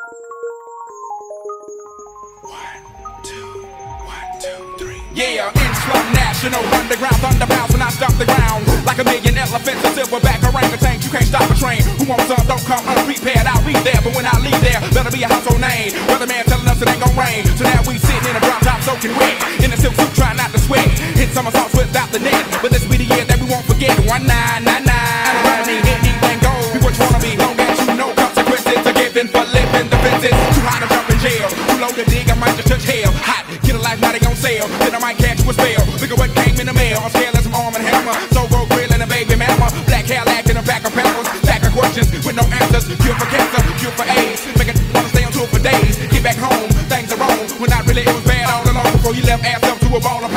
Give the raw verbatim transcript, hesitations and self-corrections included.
Yeah, in slum national, underground thunder bounce when I stomp the ground. Like a million elephants, a silverback orangutan, you can't stop a train. Who wants some, don't come unprepared, I'll be there. But when I leave there, better be a household name. Weatherman telling us it ain't gon' rain. So now we sitting in a drop top soaking wet, in a silk suit trying not to sweat. Hit somersaults without the net, but this be the year that we won't forget. One nine nine nine, running anything goes. Be what you wanna be, long as you know consequences are given for living defenses. Too high to jump in jail, too low to dig, I might just touch hell. Hot, get a life, now they gon' sell. Then I might catch you a spell. Look at what came in the mail. I'm scaling some arm and hammer. So go grill and a baby mama. Black hair lacking a back of peppers. Back of questions with no answers. Cure for cancer, cure for AIDS. Make it wanna stay on tour for days. Get back home, things are wrong. When not really, it was bad all along. Before you left ass up to a ball of